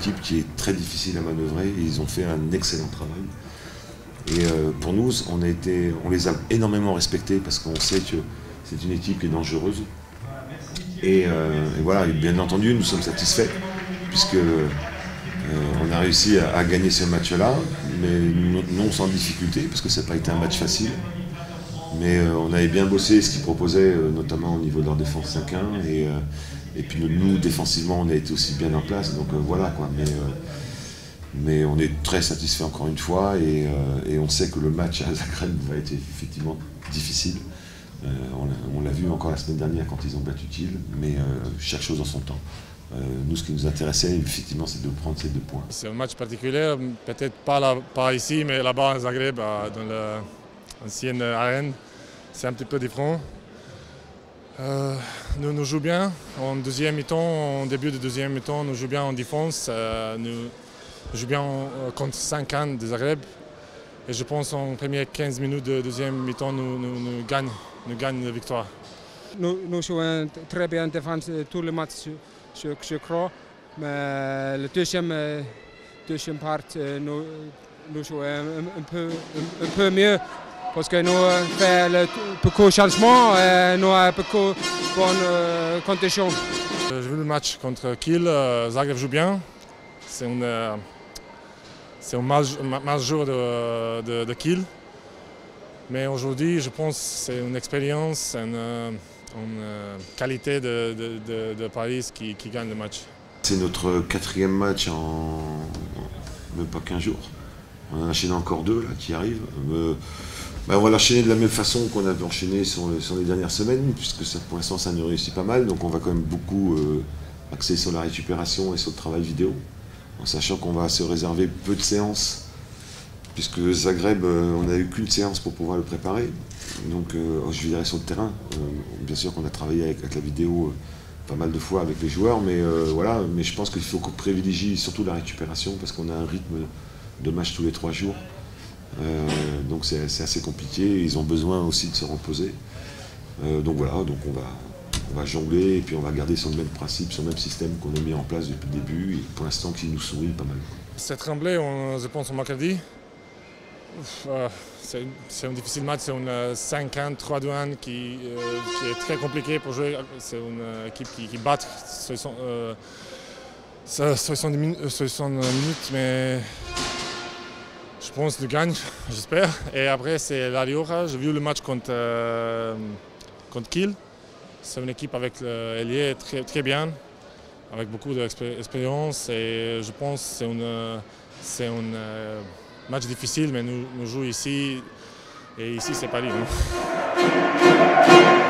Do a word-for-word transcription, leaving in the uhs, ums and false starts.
équipe qui est très difficile à manœuvrer et ils ont fait un excellent travail. Et euh, pour nous, on, a été, on les a énormément respectés parce qu'on sait que c'est une équipe qui est dangereuse. Et, euh, et voilà, et bien entendu, nous sommes satisfaits puisque euh, on a réussi à, à gagner ce match-là, mais non sans difficulté parce que ça n'a pas été un match facile. Mais euh, on avait bien bossé ce qu'ils proposaient, euh, notamment au niveau de leur défense cinq un. Et, euh, et puis nous, nous, défensivement, on a été aussi bien en place. Donc euh, voilà quoi. Mais, euh, mais on est très satisfait encore une fois. Et, euh, et on sait que le match à Zagreb va être effectivement difficile. Euh, on l'a vu encore la semaine dernière quand ils ont battu Kiel. Mais euh, chaque chose en son temps. Euh, nous, ce qui nous intéressait, effectivement, c'est de prendre ces deux points. C'est un match particulier, peut-être pas, là, pas ici, mais là-bas à Zagreb, dans l'ancienne arène. C'est un petit peu différent. Euh, nous, nous jouons bien en deuxième mi-temps, en début de deuxième mi-temps, nous jouons bien en défense. Euh, nous, nous jouons bien en, contre cinq un de Zagreb. Et je pense qu'en premières quinze minutes de deuxième mi-temps, nous, nous, nous gagnons nous gagne la victoire. Nous, nous jouons très bien en défense tout le match, je, je crois. Mais le deuxième, deuxième part, nous, nous jouons un, un, peu, un, un peu mieux. Parce que nous avons beaucoup de changements et nous avons beaucoup de bonnes conditions. J'ai vu le match contre Kiel, Zagreb joue bien. C'est un, un mal, mal jour de, de, de Kiel. Mais aujourd'hui, je pense que c'est une expérience, une, une qualité de, de, de, de Paris qui, qui gagne le match. C'est notre quatrième match en même pas quinze jours. On en a enchaîné encore deux là, qui arrivent. Euh, ben on va l'enchaîner de la même façon qu'on avait enchaîné sur, sur les dernières semaines, puisque ça, pour l'instant ça nous réussit pas mal. Donc on va quand même beaucoup euh, axer sur la récupération et sur le travail vidéo, en sachant qu'on va se réserver peu de séances, puisque Zagreb, euh, on n'a eu qu'une séance pour pouvoir le préparer. Donc euh, je dirais sur le terrain. Euh, bien sûr qu'on a travaillé avec, avec la vidéo euh, pas mal de fois avec les joueurs, mais euh, voilà. Mais je pense qu'il faut qu'on privilégie surtout la récupération, parce qu'on a un rythme de match tous les trois jours. Euh, donc c'est assez compliqué, ils ont besoin aussi de se reposer. Euh, donc voilà, donc on va, on va jongler et puis on va garder sur le même principe, sur le même système qu'on a mis en place depuis le début et pour l'instant qui nous sourit pas mal. C'est tremblé, on, je pense, au mercredi. Euh, c'est un difficile match, c'est une cinq un, trois deux un qui, euh, qui est très compliqué pour jouer. C'est une équipe qui, qui bat soixante, euh, soixante minutes, soixante minutes, mais je pense qu'il gagne, j'espère. Et après, c'est La Rioja. J'ai vu le match contre, euh, contre Kiel. C'est une équipe avec l'ailier très, très bien, avec beaucoup d'expérience. Et je pense que c'est un euh, match difficile, mais nous, nous jouons ici. Et ici, c'est Paris. Hein.